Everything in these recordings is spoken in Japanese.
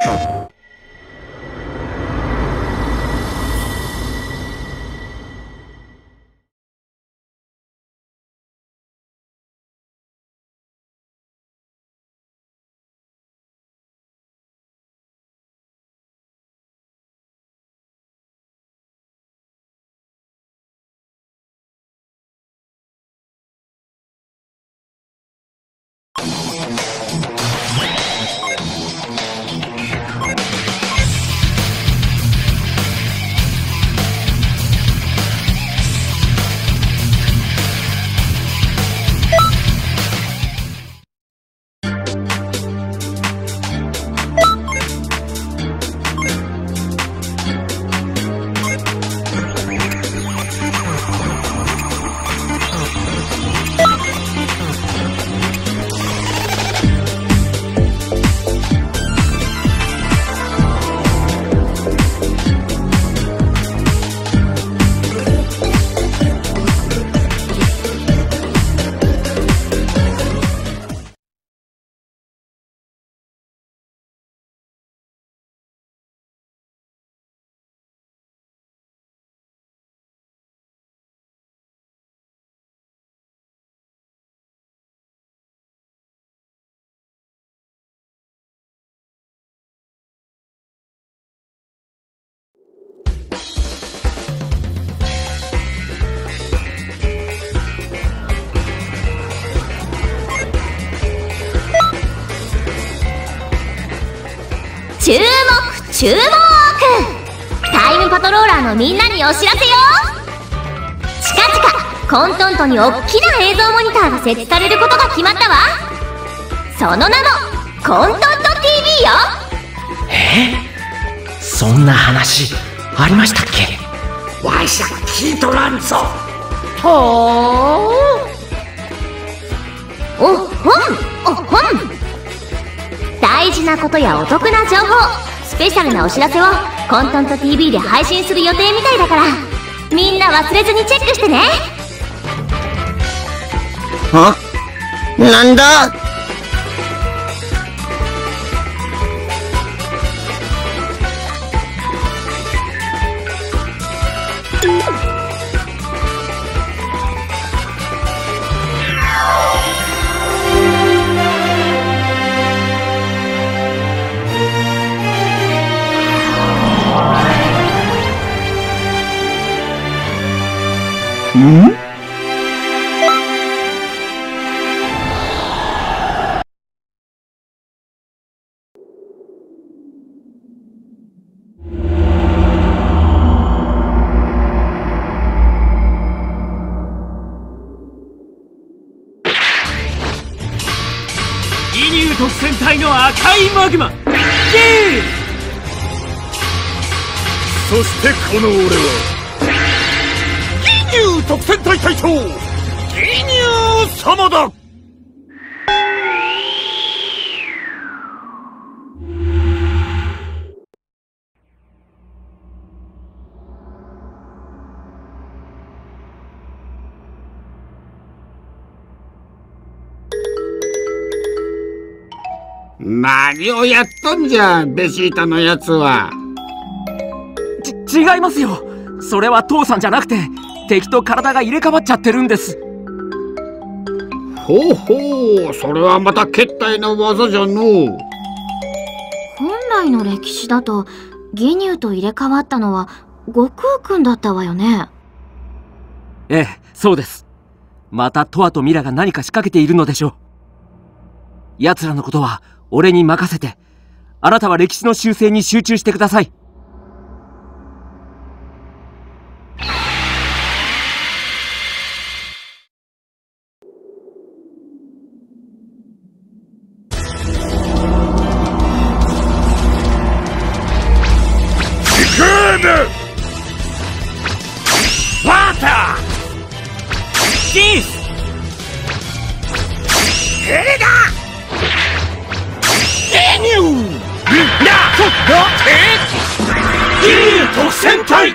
注目注目、タイムパトローラーのみんなにお知らせよ。近々コントントに大きな映像モニターが設置されることが決まったわ。その名もコントント TV よ。 そんな話ありましたっけ？ わしゃ聞いとらんぞ。 ほー、おっほんおっほん。大事なことやお得な情報、スペシャルなお知らせをコントント TV で配信する予定みたいだから、みんな忘れずにチェックしてね。 は？なんだ？ん？ ギニュー特戦隊の赤いマグマ、ゲー！そしてこの俺はギニュー特戦隊隊長、ギニュー様だ。 何をやっとんじゃ、ベジータのやつは。 違いますよ。それは父さんじゃなくて、敵と体が入れ替わっちゃってるんです。 ほうほう、それはまた決体の技じゃのう。 本来の歴史だとギニューと入れ替わったのは悟空くんだったわよね。 ええ、そうです。またトアとミラが何か仕掛けているのでしょう。奴らのことは俺に任せて、あなたは歴史の修正に集中してください。 ワーター！キース！ヘレだ！ゲニュー！ギニュー特戦隊！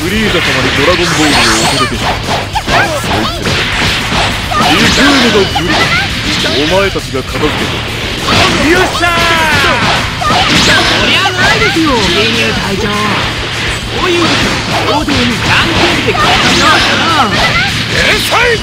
フリーザ様にドラゴンボールをお届けした。そいつらリクームのグリお前たちが片付けて。よっしゃー。 そりゃないですよ、メニュー隊長。そういう王道にじゃんけんで勝ったのは天才。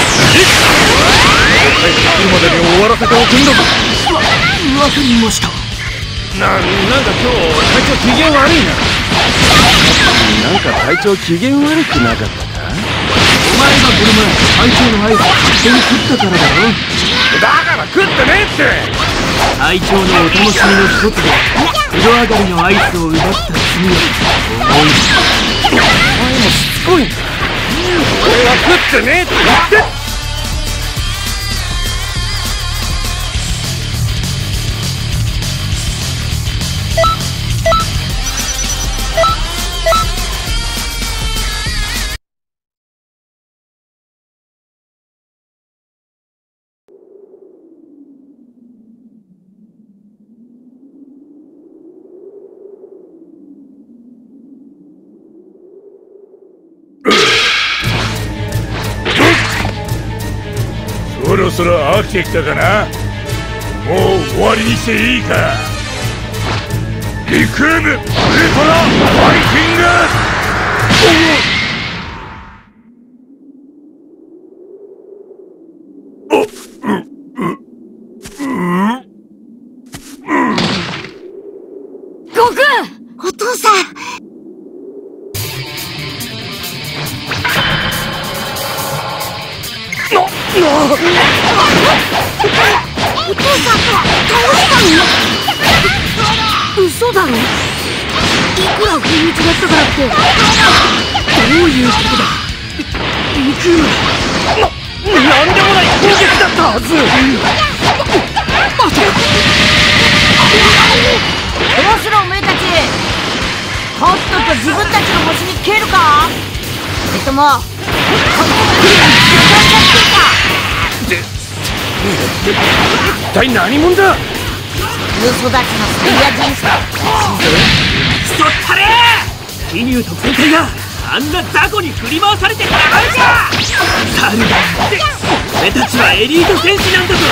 帰ってくるまでに終わらせておくんだぞ。 わかりました。 なんか今日隊長機嫌悪いな。なんか隊長機嫌悪くなかったか。 お前がこの前隊長のアイス勝手に食ったからだろ。 だから食ってねえって。 隊長のお楽しみの一つで風呂上がりのアイスを奪った罪を重い。 お前もしつこいんだ。俺は食ってねえって言って。そろそろ飽きてきたかな。もう終わりにしていいか。リクームウルトラファイティング。 悟空、お父さん。お父さん、倒したの？嘘だろ？いくら不意打ちだったからってどういうことだ？リクーム、 なんでもない攻撃だったはず。 待てよ。どうするおめえたち。とっとと自分たちの星に消えるか？それともこいつが来るに時間がついた。 一体何者だ。 嘘だちのスペイア人種だ。 クソったれー。飛入特戦隊があんな雑魚に振り回されてたまるか。猿だって俺たちはエリート戦士なんだぞ。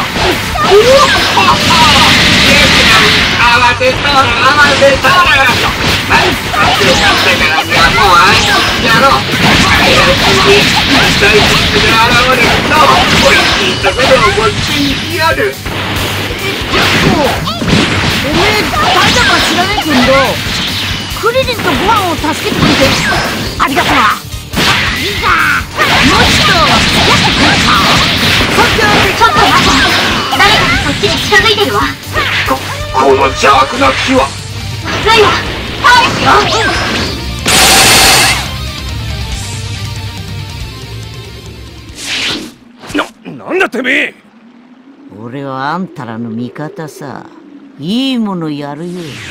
慌てた何か強かったからにはもうあいつやろう。早くに大地が現れるとおいしいところを持っていきやる。 おめえ誰だか知らねえけどクリリンとご飯を助けてくれてありがとな。いいか、もう一度付き合ってくれるか。ちょっと待って、誰かがそっちに近づいてるわ。 この邪悪な気は。 まずいわ、返すよ。 なんだてめえ。 俺はあんたらの味方さ。いいものやるよ。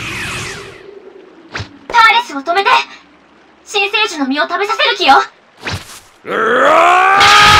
ターレスを止めて新生児の実を食べさせる気よ。 うわ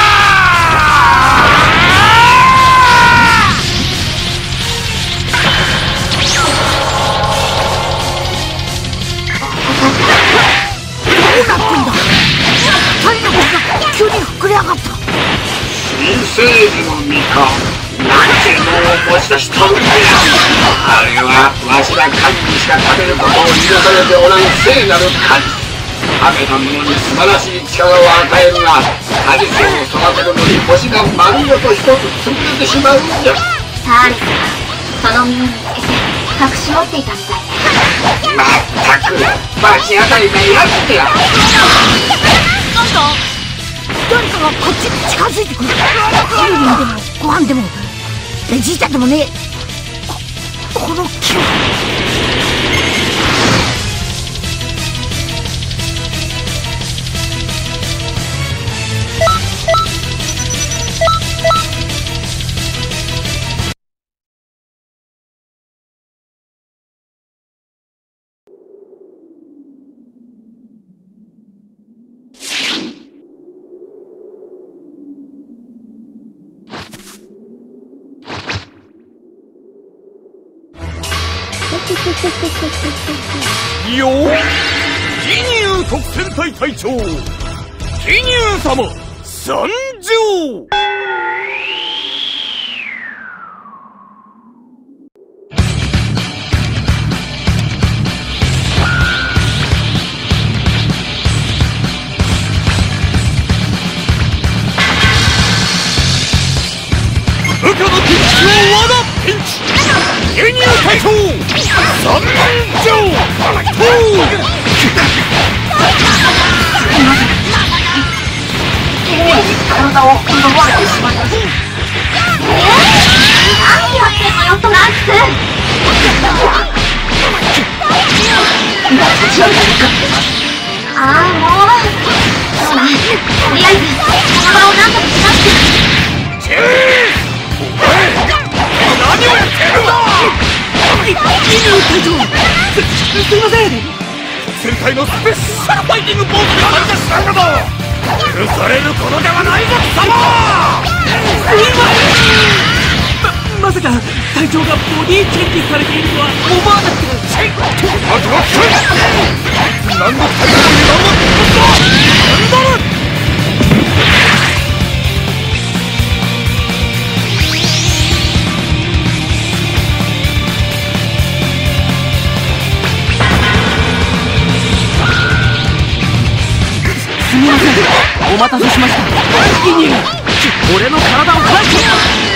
どうなってんだ。二人の僕が急に膨れ上がった。 新生児の実か。なんてものを持ち出したんだよ。あれはわしら神にしか食べることを許されておらん聖なる神。食べた者に素晴らしい力を与えるが果実を育てるのに星が丸ごと一つ潰れてしまうんじゃ。 ターレスがその実を見つけて隠し持っていたみたいね。 まったく罰当たりなやつや。 なんだ、誰かがこっちに近づいてくる。カルリンでもご飯でもベジータでもねえ。この木は。 よっ、ギニュー特戦隊隊長桐生様参上。部下のピンチを我がピンチ桐生隊長参上。 体を奪われてしまいました。何やってんのよトランク。ああもうそうだ、とりあえずこの場を何とかしなくて。 何をやってるんだ。 桐生隊長、すいません。 戦隊のスペシャルファイティングポーズに参加したんだぞ。許されることではないぞ貴様。 まさか隊長がボディチェンジされているとは思わなくて。 あとは来い。何の隊長に何のことだ。何だろ。 すみません、お待たせしました。桐生、俺の体を返せ。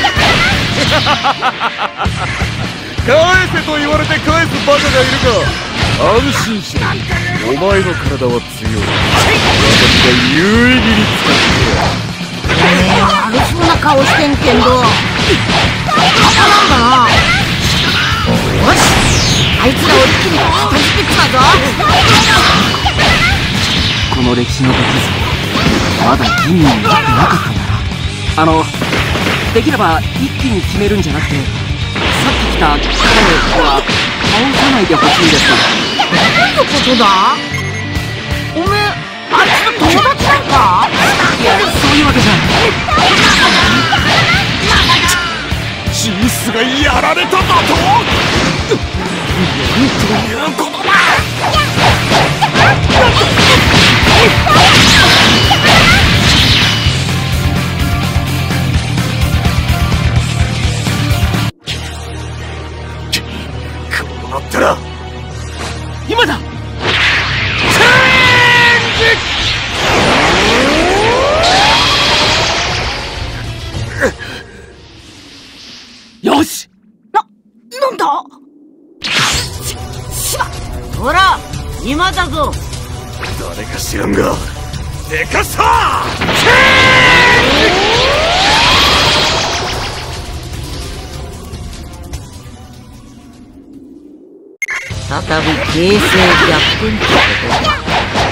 返せと言われて返すバカがいるか。安心しろ、お前の体は強い。私が有意義に使ってやる。 悪そうな顔してんけんどなんだな。よし、あいつらを一気に片付けちまうぞ。 この歴史の出来事まだ吟味になってなかったんだな。できれば一気に決めるんじゃなくて、さっき来た彼は倒さないでほしいんです。 どういうことだ。おめえあいつの友達なんか。 いや、そういうわけじゃ。 ジースがやられただと。なんということだ。こうなったら今だ。よし。 なんだ。しまほら今だぞ。 誰か知らんがでかした。 再び形勢逆転ってことか。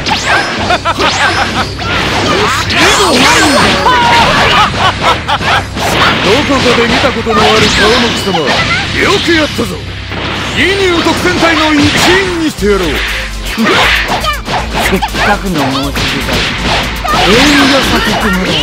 どこかで見たことのある顔の貴様、よくやったぞ。桐生特戦隊の一員にしてやろう。 せっかくの申し出だ。遠慮させてもらえ。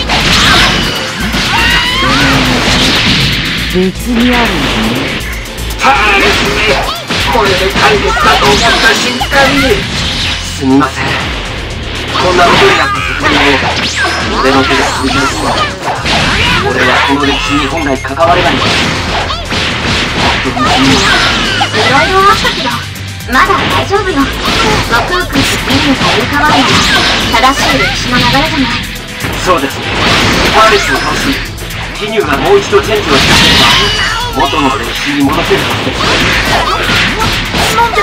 別にあるんだね。 さあですね、これで解決だと思った瞬間に、 すみません、こんなことになった責任を俺の手で続けますわ。俺はこの歴史に本来関われない。本当にすみません。 いろいろあったけどまだ大丈夫よ。悟空君とメニューが入れ替わるのは正しい歴史の流れじゃない。 そうです。パーレスを倒し、桐生がもう一度チェンジをしたければ元の歴史に戻せるはずです。 なんで。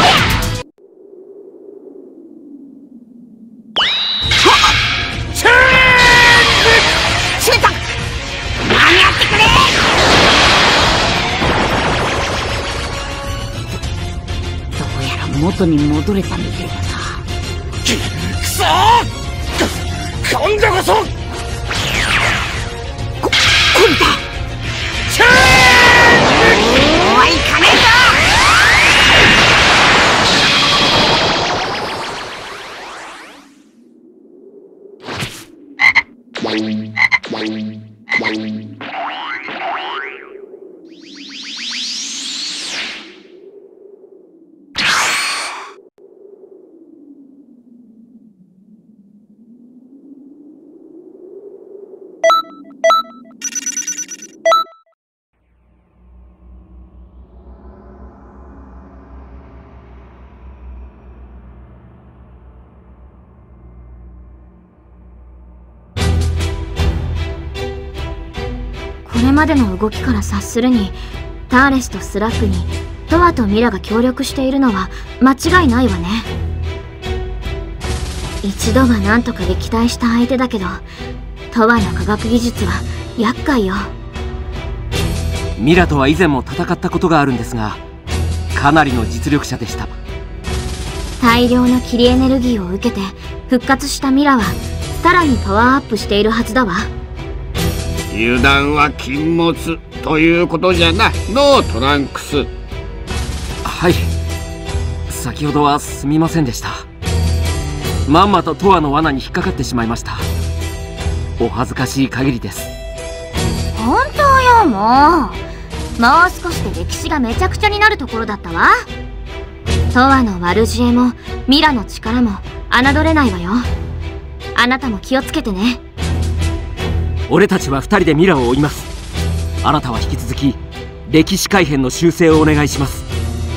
シュータ間に合ってくれ。どうやら元に戻れたみたいだな。 くそー、今度こそこいた。 チェーン。 そうはいかねえぞ。 れまでの動きから察するに、ターレスとスラックにトワとミラが協力しているのは間違いないわね。一度はなんとか撃退した相手だけど、トワの科学技術は厄介よ。 ミラとは以前も戦ったことがあるんですが、かなりの実力者でした。 大量の霧エネルギーを受けて復活したミラはさらにパワーアップしているはずだわ。 油断は禁物ということじゃなのトランクス。 はい、先ほどはすみませんでした。まんまとトワの罠に引っかかってしまいました。お恥ずかしい限りです。 本当よ、もう少しで歴史がめちゃくちゃになるところだったわ。トワの悪知恵もミラの力も侮れないわよ。あなたも気をつけてね。 俺たちは2人でミラを追います。あなたは引き続き歴史改変の修正をお願いします。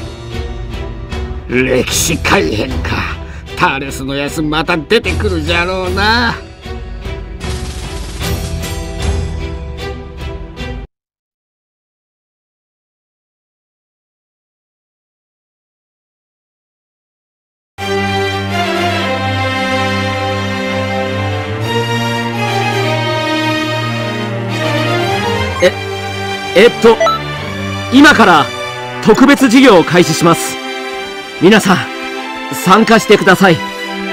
歴史改変か。ターレスのやつまた出てくるじゃろうな。 今から特別授業を開始します。皆さん参加してください。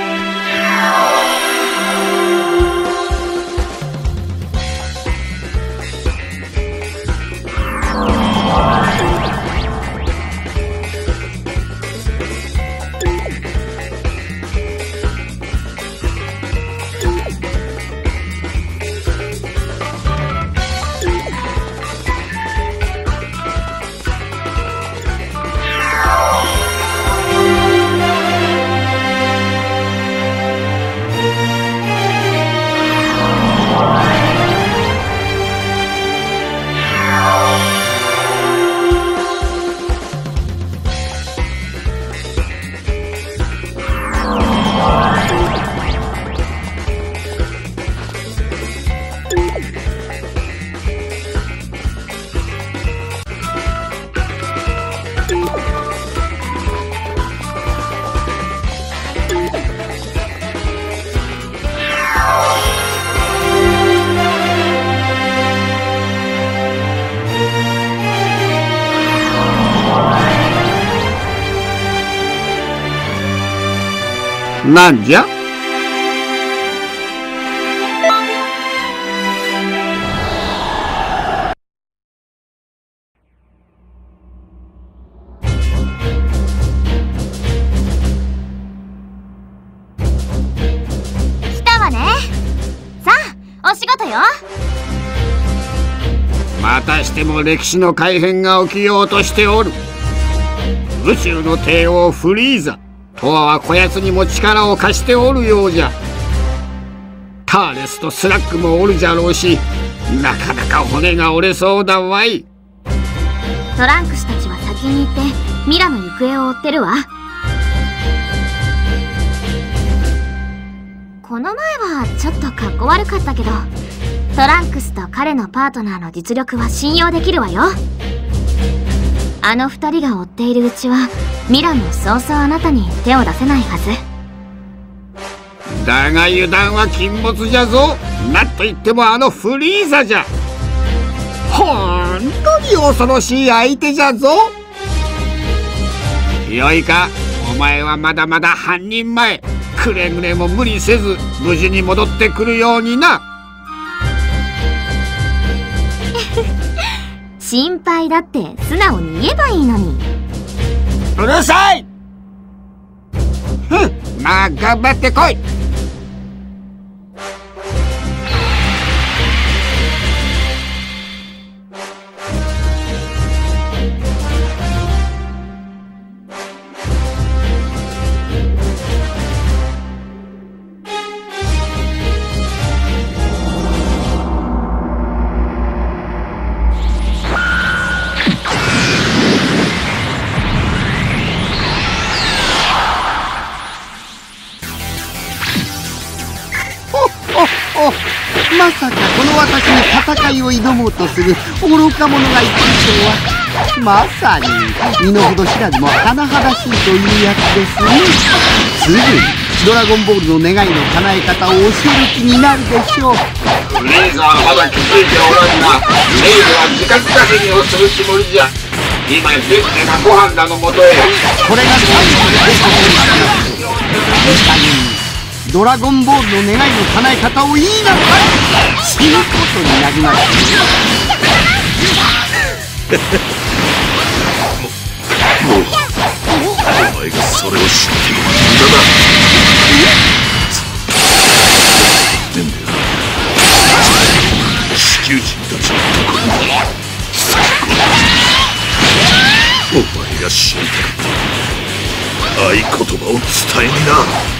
なんじゃ。 来たわね。さあお仕事よ。 またしても歴史の改変が起きようとしておる。宇宙の帝王フリーザトワはこやつにも力を貸しておるようじゃ。ターレスとスラックもおるじゃろうし、なかなか骨が折れそうだわい。 トランクスたちは先に行ってミラの行方を追ってるわ。この前はちょっとかっこ悪かったけど、トランクスと彼のパートナーの実力は信用できるわよ。あの二人が追っているうちはミラもそうそうあなたに手を出せないはず。 だが油断は禁物じゃぞ。なんといってもあのフリーザじゃ。ほんとに恐ろしい相手じゃぞ。よいか、お前はまだまだ半人前。くれぐれも無理せず無事に戻ってくるようにな。 心配だって素直に言えばいいのに。 うるさい。まあ頑張ってこい。まさかこの私に戦いを挑もうとする愚か者がいたとは、まさに身の程知らずも甚だしいというやつですね。すぐにドラゴンボールの願いの叶え方を教える気になるでしょう。 レイザーはまだ気づいておらんが、レイズは時間稼ぎをするつもりじゃ。今元気なご飯だのもとへ。 これが最後の警察になります。実際にドラゴンボールの願いの叶え方を言いなさい。死ぬことになります。 お前がそれを知っても無駄だ。なんだよ、地球人たちのところにお前が死にたかった合言葉を伝えにな。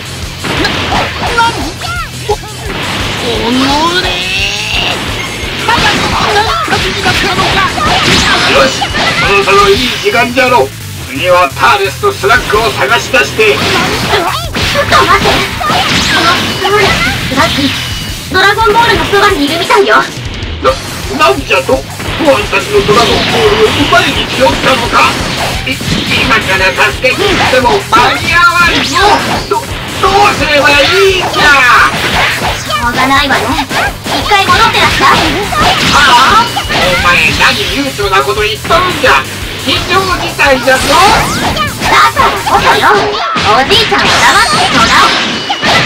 おのれ、まだ何かになったのか。 よし、そろそろいい時間じゃろう。次はターレスとスラックを探し出して。 ちょっと待って、ターレスとスラック、ドラゴンボールのそばにいるみたいよ。 なんじゃと、ボアンたちのドラゴンボールを奪いに来よったのか。今から助けに行っても間に合わんぞ。どうすればいいんじゃ。 しょうがないわね。一回戻ってらっしゃい。 はあ、お前何悠長なこと言っとるんじゃ。非常事態じゃぞ。 だからこそよ、おじいちゃんは黙ってちょうだい。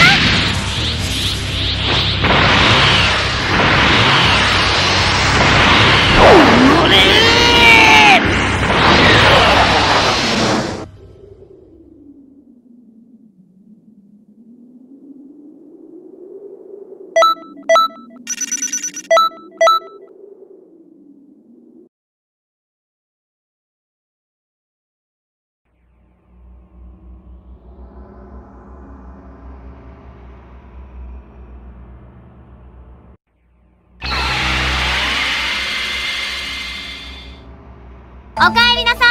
おかえりなさ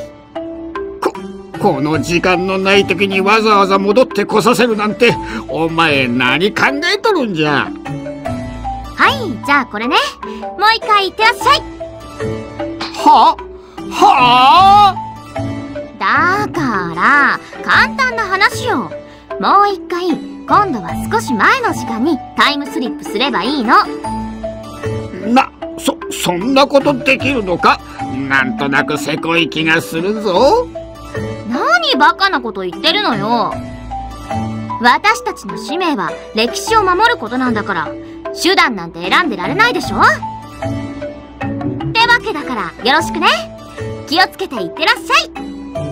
い。この時間のない時にわざわざ戻ってこさせるなんて、お前何考えとるんじゃ。 はい、じゃあこれね。もう一回言ってらっしゃい。 はあだから簡単な話よ。もう一回、今度は少し前の時間にタイムスリップすればいいの。 そんなことできるのか。なんとなくせこい気がするぞ。 何バカなこと言ってるのよ。私たちの使命は歴史を守ることなんだから、手段なんて選んでられないでしょ。ってわけだからよろしくね。気をつけていってらっしゃい。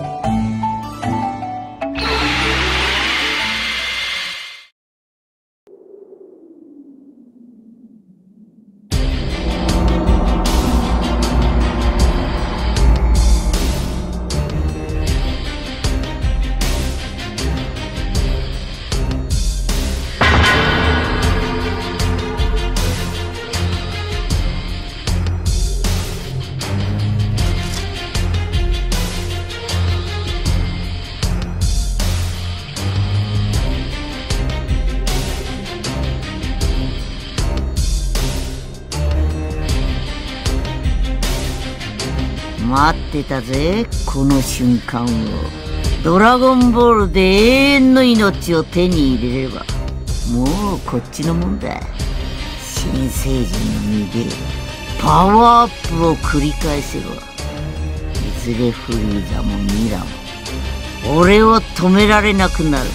待ってたぜ、この瞬間を。ドラゴンボールで永遠の命を手に入れればもうこっちのもんだ。新生児の身でパワーアップを繰り返せば、いずれフリーザもミラも俺を止められなくなる。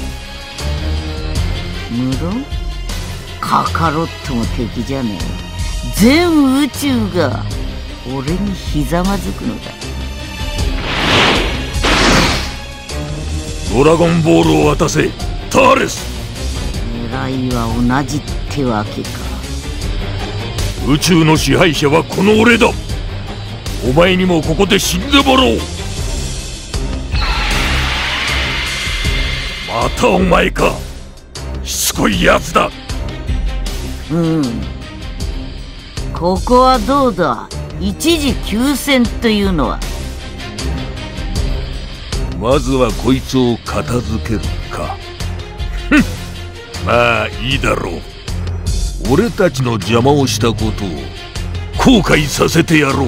無論カカロットも敵じゃねえ。全宇宙が俺にひざまずくのだ。 ドラゴンボールを渡せ、ターレス。 狙いは同じってわけか。 宇宙の支配者はこの俺だ。お前にもここで死んでもらおう。またお前か。しつこいやつだ。 ここはどうだ。一時休戦というのは。 まずはこいつを片付けるか。まあいいだろう。 俺たちの邪魔をしたことを後悔させてやろう。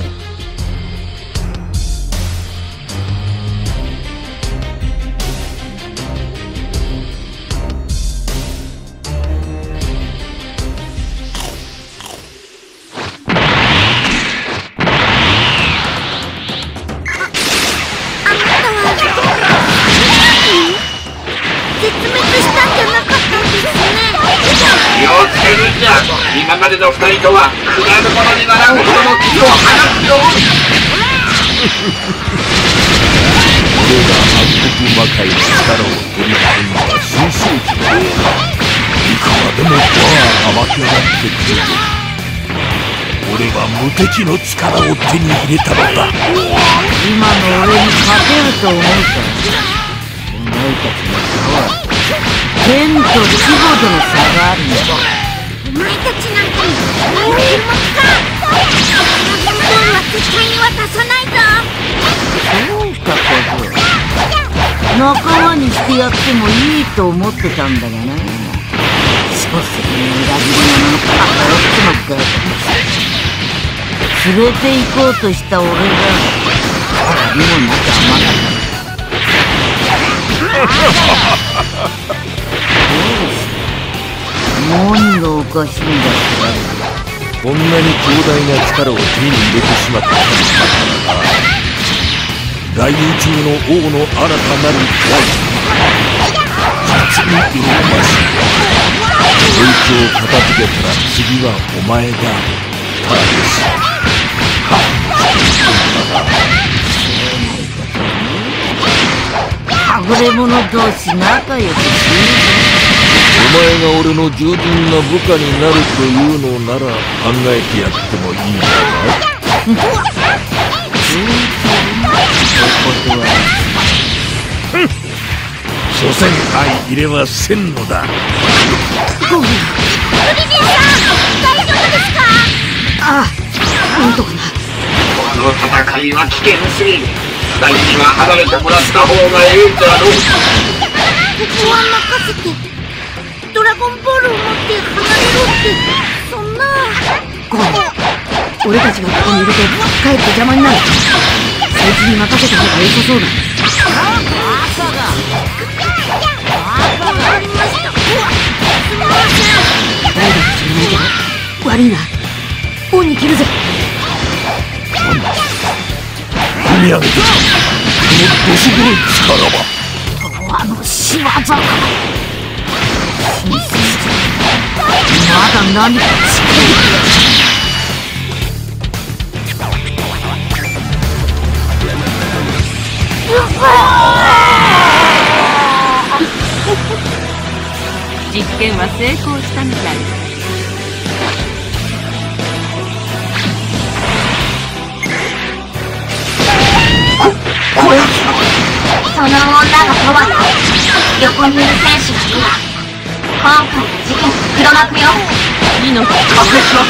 今までの二人とは比べ物にならんほどの気を放っておる。 俺が暗黒魔界の力を取り込んだ新世紀の王がいくらでもパワーが湧き上がってくる。俺は無敵の力を手に入れたのだ。 今の俺に勝てると思うか。お前たちの差は天と地ほどの差があるんだ。 お前たちなんかに何点もか。ドラゴンボールは絶対に渡さないぞ。 そうか小僧、仲間にしてやってもいいと思ってたんだがな。所詮裏切り者の肩をってのか。連れて行こうとした俺が腹にもなく甘かった。何がおかしいんだってこんなに強大な力を手に入れてしまったのだが、大宇宙の王の新たなる大実に喜ばしい。こいつを片付けたら次はお前だ。ただしはぐれ者同士仲良くする。 お前が俺の従順な部下になるというのなら考えてやってもいいんだが。所詮相入れはせんのだ。 ごめん。 ルリジンさん、大丈夫ですか？ ああ、なんとかな。 この戦いは危険すぎる。二人には離れてもらった方がええんだろう。 ここは任せて。ドラゴンボールを持って離れろって、そんな。 ごめん。俺たちがここにいるとかえって邪魔になる。そいつに任せた方が良さそうだ。誰だか知らないけど悪いな。恩に着るぜ。 踏み上げてきたこのどす黒い力は。 あの仕業か。新戦場まだ何か近い。 実験は成功したみたい。 その女がとは横にいる戦士がいる。今回の事件の黒幕よ。 命を加勢します。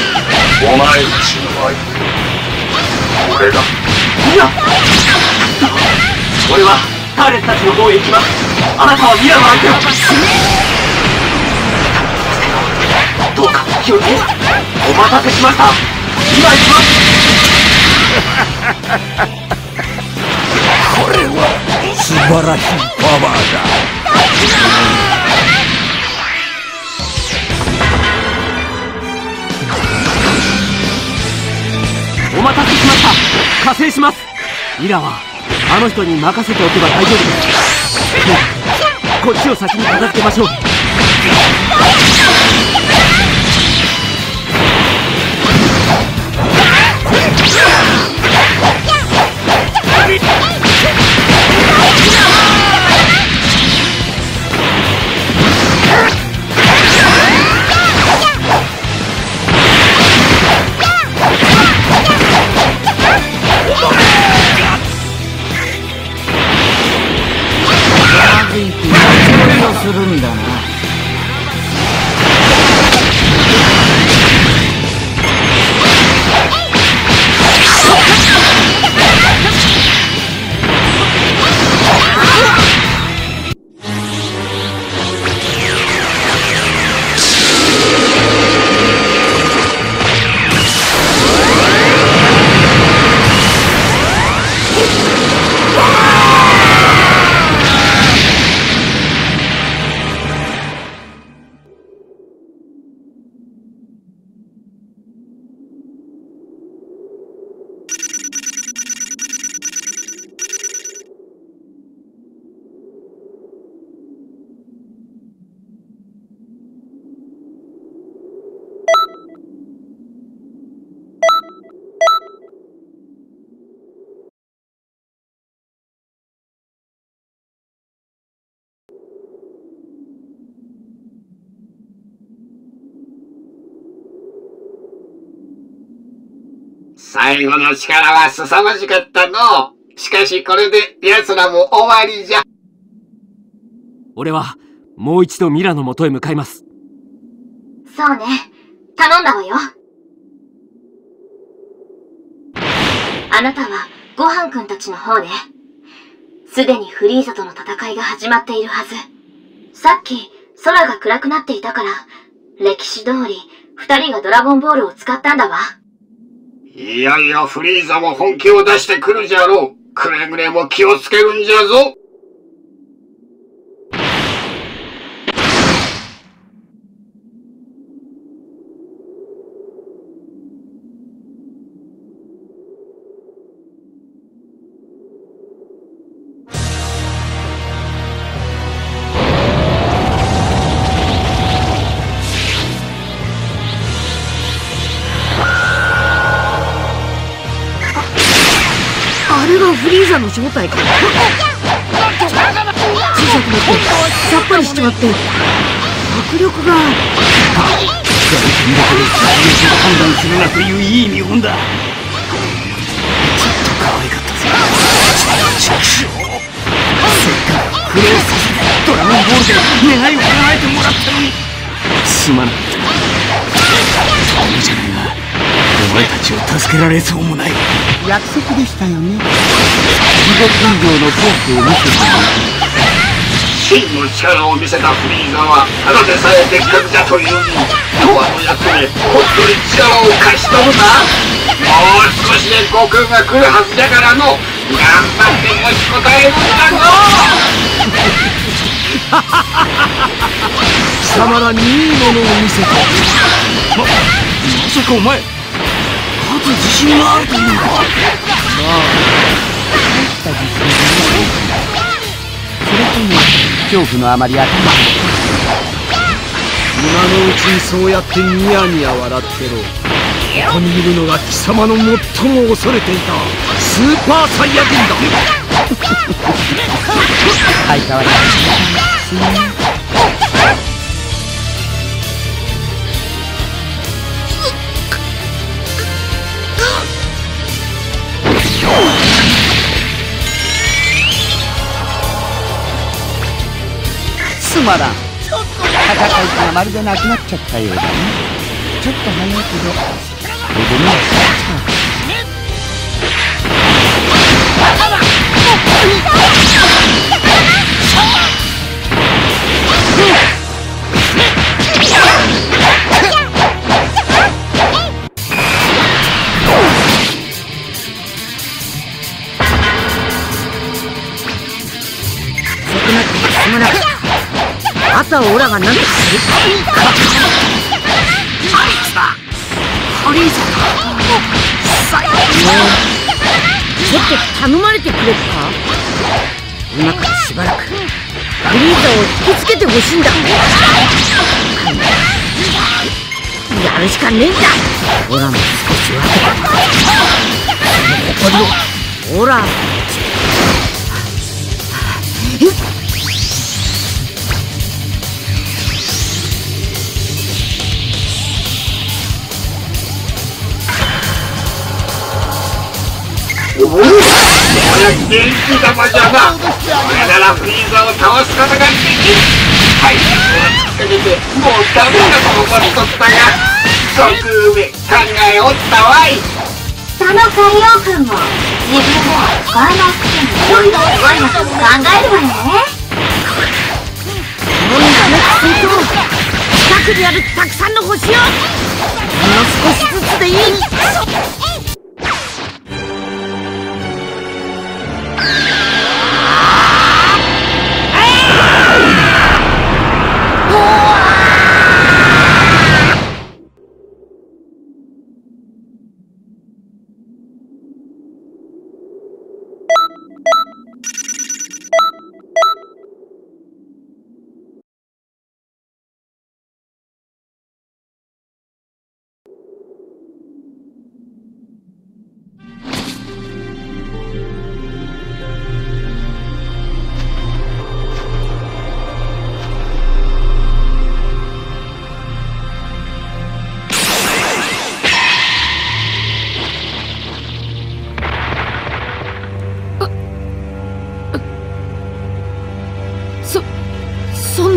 お前たちの相手俺だ。 いや俺はターレスたちの方へ行きます。あなたはミラの相手を。どうか気をつけ。お待たせしました。今行きます。 これは素晴らしいパワーだ。 お待たせしました。加勢します。ミラはあの人に任せておけば大丈夫です。こっちを先に片付けましょう。 するんだな。 最後の力は凄まじかったの。しかしこれで奴らも終わりじゃ。 俺はもう一度ミラの元へ向かいます。 そうね。頼んだわよ。あなたはごはんくんたちの方ね。すでにフリーザとの戦いが始まっているはず。さっき空が暗くなっていたから、歴史通り二人がドラゴンボールを使ったんだわ。 いやいや、フリーザも本気を出してくるじゃろう。くれぐれも気をつけるんじゃぞ。 あれがフリーザの正体か。小さくなってさっぱりしちまって、迫力が。 判断するなといういい見本だ。ちょっと可愛かったぜ。せっかく苦労させてドラゴンボールで願いを叶えてもらったのにすまなかった。ダメじゃないが、お前たちを助けられそうもない。 約束でしたよね。地獄根性のフォークを見せてもらう。 真の力を見せたフリーザはただでさえ別格じゃというに、ドアのやつめ本当に力を貸し取るな。もう少しで悟空が来るはずじゃからの。頑張って持ちこたえるんだぞ。 貴様らにいいものを見せた。まさかお前勝つ自信があるというのか。 それとも恐怖のあまり頭が今のうちにそうやってニヤニヤ笑ってろ。ここにいるのが貴様の最も恐れていたスーパーサイヤ人だ。 相変わらずつまらん。戦いがまるでなくなっちゃったようだね。ちょっと早いけど踊りは遅くなってすまなかった。あとはオラが何とかする。 あいつだ。フリーザだ。最悪ちょっと頼まれてくれるか。今からしばらくフリーザを引きつけてほしいんだ。やるしかねえんだ。オラも少し分けた。その誇りをオラおお、こりゃ元気玉じゃな。これならフリーザを倒すことができる。体力をつけててもうダメだと思っとったが、悟空め考えおったわい。 その海洋くんも自分では使わなくてもいろいろすごいことを考えるわよね。 もうやめくせと近くにあるたくさんの星をほんの少しずつでいい。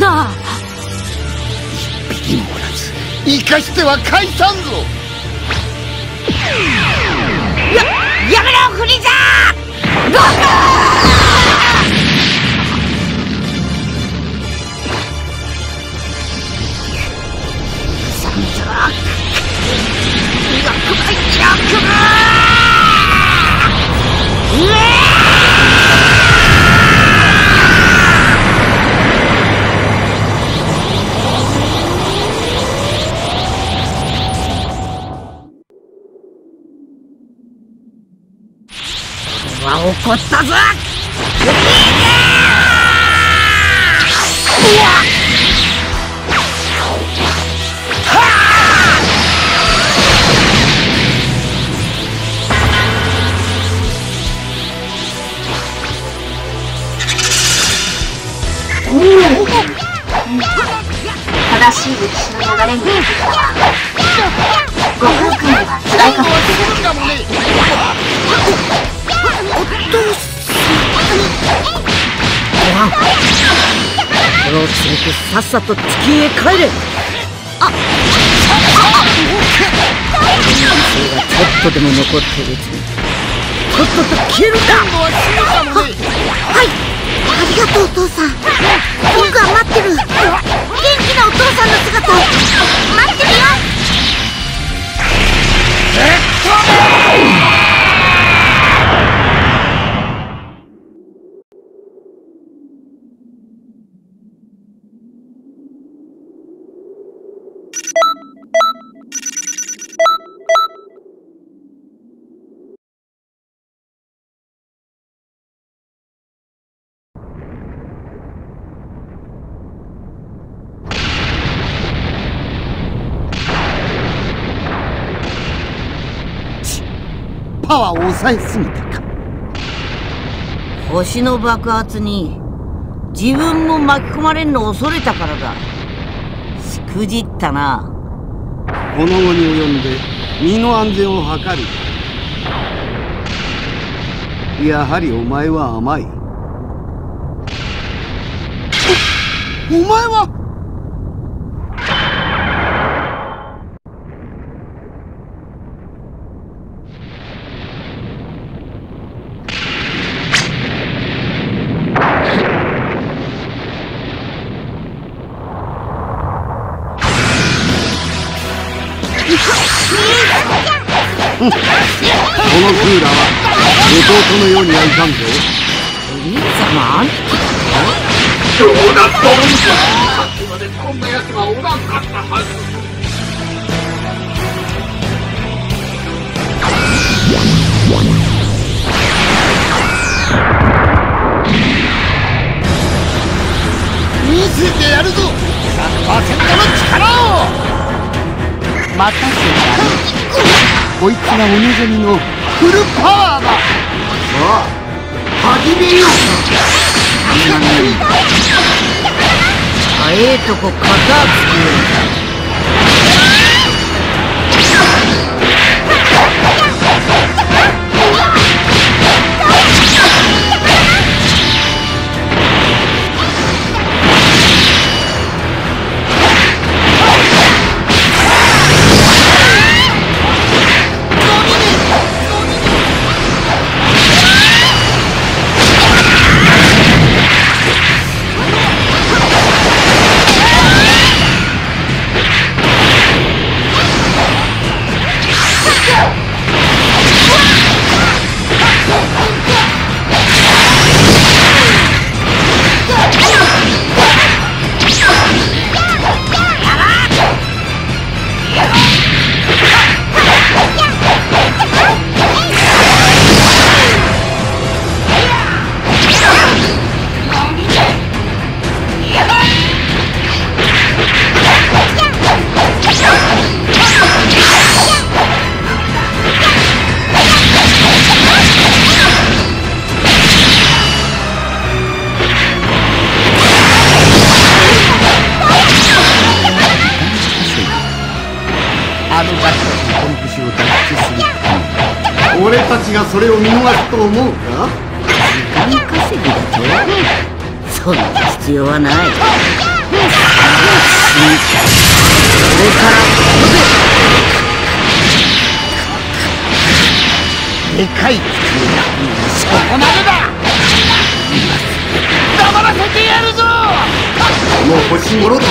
さ一匹もおらず生かしては返さんぞ。 やめろフリーザー。どうか怒ったぞ。 正しい歴史の流れに5分間では辛いかも。 これを連れてさっさと地球へ帰れ。犠牲がちょっとでも残っているうちにとっとと消えるんだ。はい、ありがとうお父さん。僕は待ってる。元気なお父さんの姿を待ってるよ。 パワーを抑えすぎたか。 星の爆発に自分も巻き込まれるのを恐れたからだ。しくじったな。 この後に及んで身の安全を図る。やはりお前は甘い。お前はこのクーラーは弟のようにはいかんぞ。 お兄様、 どうなっとるんじゃ。さっきまでこんな奴はおらんかったはず。 見せてやるぞ 100% の力を。待たせたね。こいつが鬼ゼミのフルパワーだ。さあ始めよう。 早えとこ肩つく。 俺たちがそれを見逃すと思うか。 時間稼ぎだとそんな必必要はない。これからでかいそこまでだ。黙らせてやるぞ。 この星もろとも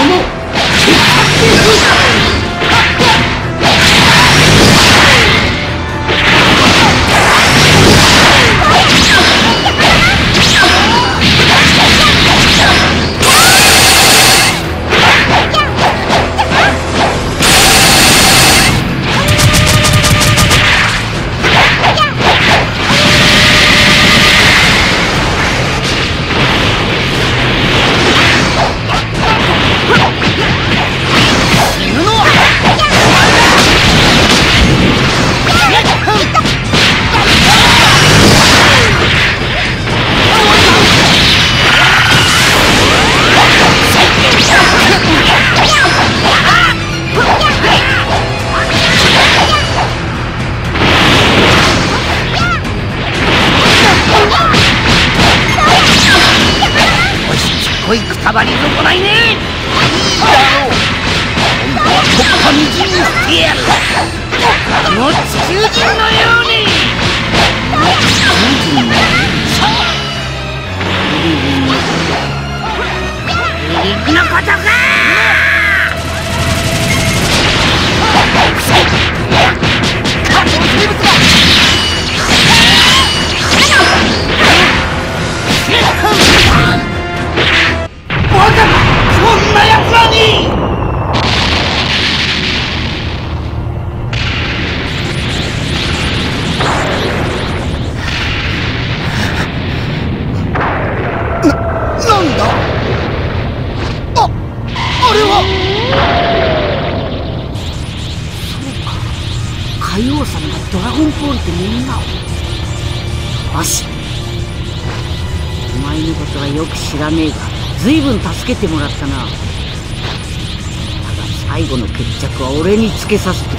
こいくたばり損ないね。だろう。今度はこっぱみじんにしてやる。あの地球人のように。地球人のように。離陸のことか。こんな奴らに。なんだ。あれは。そうか。海王さんがドラゴンボールでみんなを。よし。お前のことはよく知らねえが、ずいぶん助けてもらったな。ただ最後の決着は俺につけさせてくれ。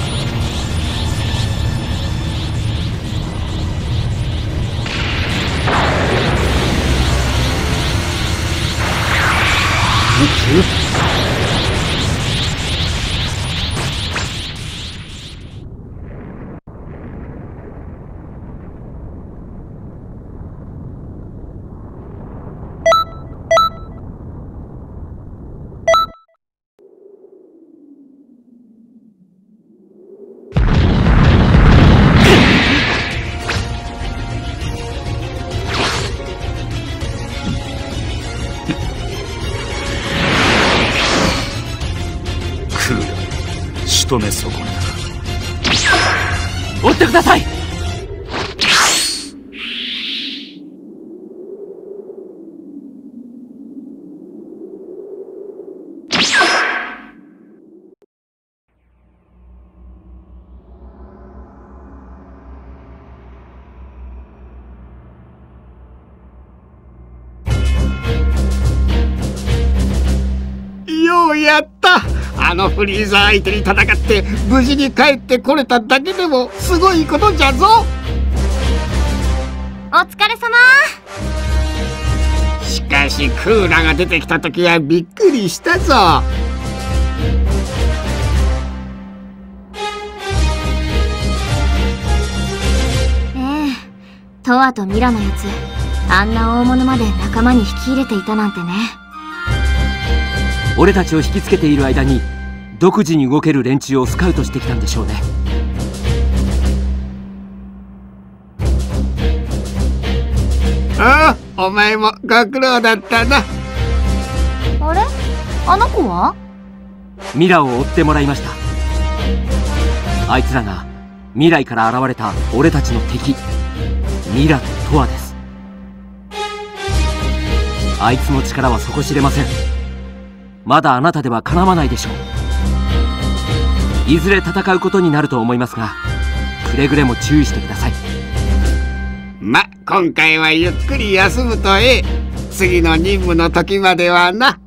仕留め損ね追ってください。 ようやった。あのフリーザ相手に戦って無事に帰ってこれただけでもすごいことじゃぞ。 お疲れ様。 しかしクーラが出てきた時はびっくりしたぞ。 トワとミラのやつ、あんな大物まで仲間に引き入れていたなんてね。 俺たちを引きつけている間に独自に動ける連中をスカウトしてきたんでしょうね。 ああ、お前もご苦労だったな。 あれ？あの子は？ ミラを追ってもらいました。あいつらが未来から現れた俺たちの敵、ミラとトワです。あいつの力は底知れません。まだあなたではかなわないでしょう。いずれ戦うことになると思いますが、くれぐれも注意してください。 今回はゆっくり休むとええ。次の任務の時まではな。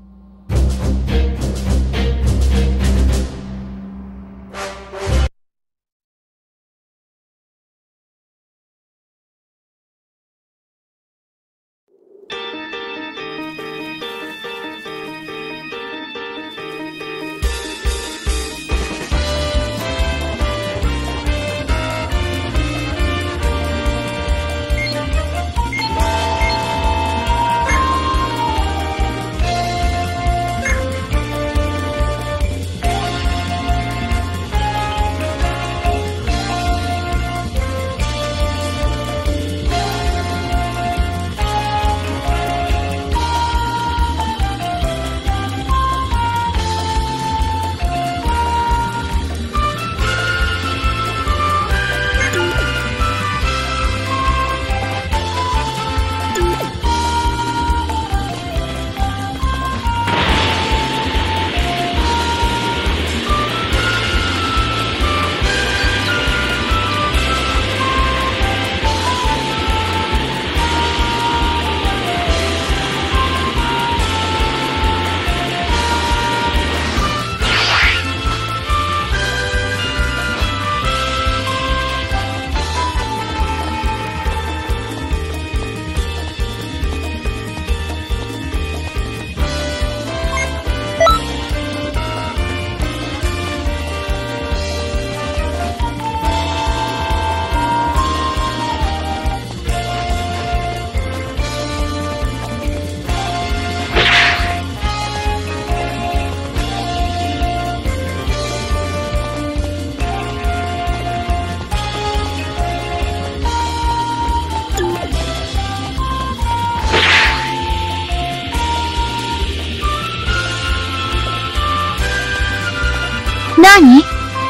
何？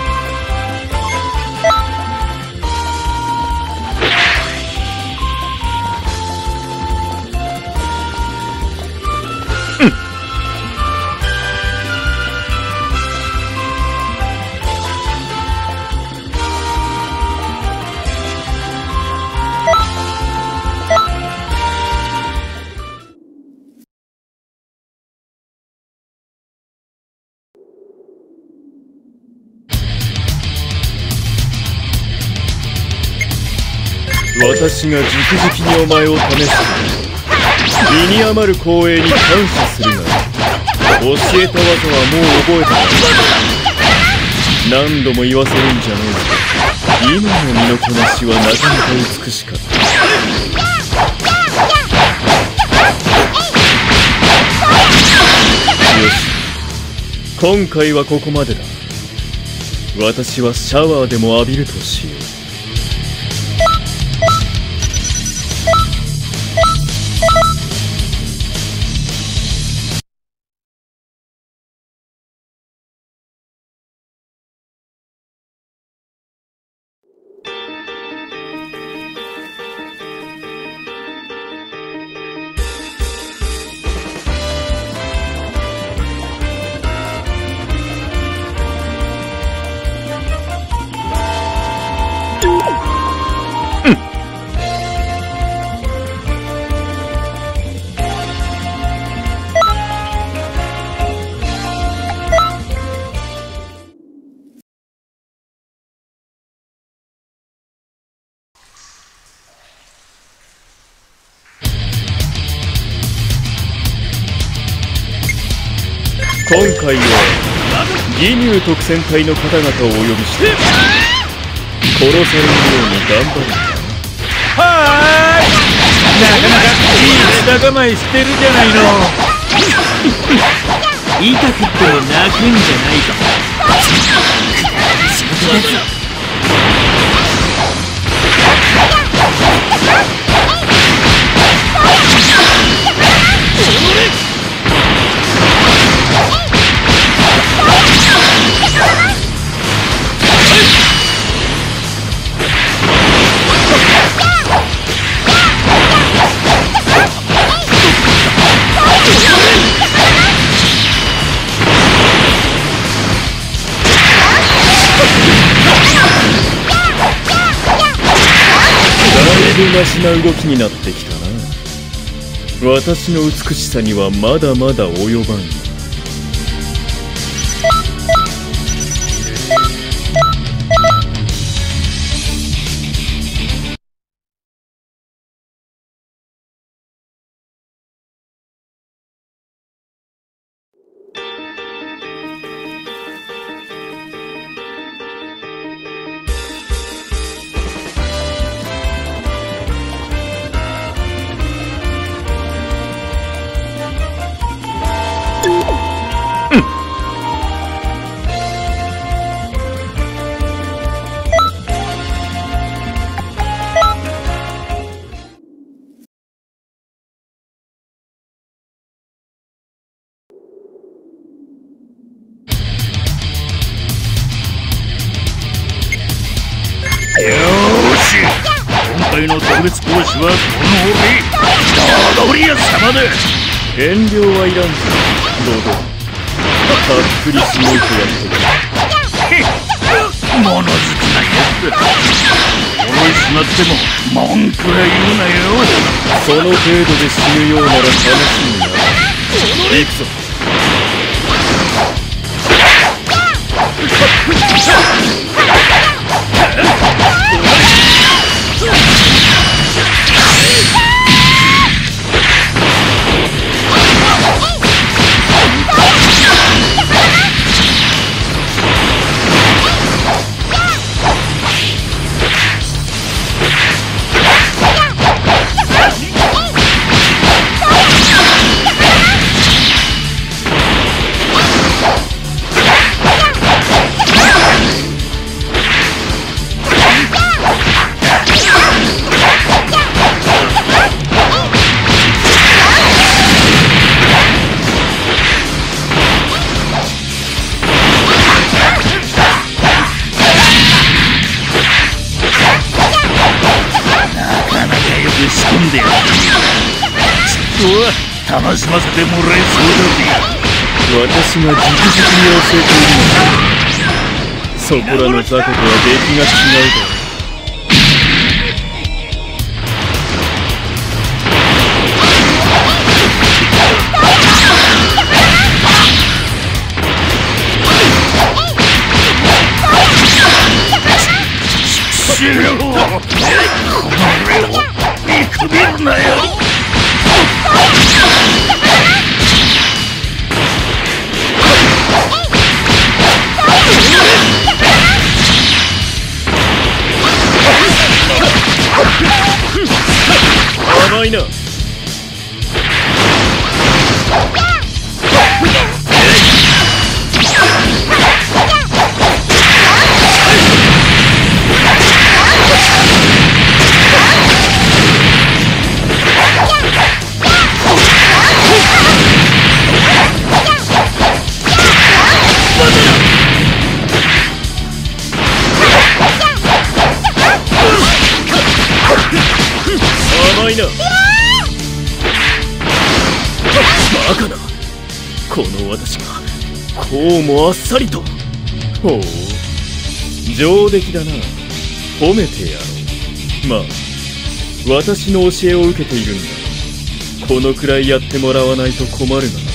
私が直々にお前を試す。身に余る光栄に感謝するが、教えた技はもう覚えたか。何度も言わせるんじゃねえぞ。今の身のこなしはなかなか美しかった。よし、今回はここまでだ。私はシャワーでも浴びるとしよう。今回は義乳特戦隊の方々をお呼びして殺されるように頑張る。はーい、なかなかいい舌構えしてるじゃないの。痛くっても泣くんじゃないぞ。仕事だぞ。マシな動きになってきたな。私の美しさにはまだまだ及ばんよ。今回の特別講師はこの俺、ドドリア様だ。遠慮はいらんぞ、どうぞ。たっぷりしごいとやってくれ。物好きなやつだ。殺しまっても文句は言うなよ。その程度で死ぬようなら楽しみな。行くぞ。 楽しませてもらえそうだぜ。私が直々に教えているのだ。そこらの雑魚とは出来が違うだろう。死ねろ。この俺を見くびるなよ。甘いな。甘いな。バカな。この私がこうもあっさりと。ほう、上出来だな。褒めてやろう。まあ私の教えを受けているんだ。このくらいやってもらわないと困るな。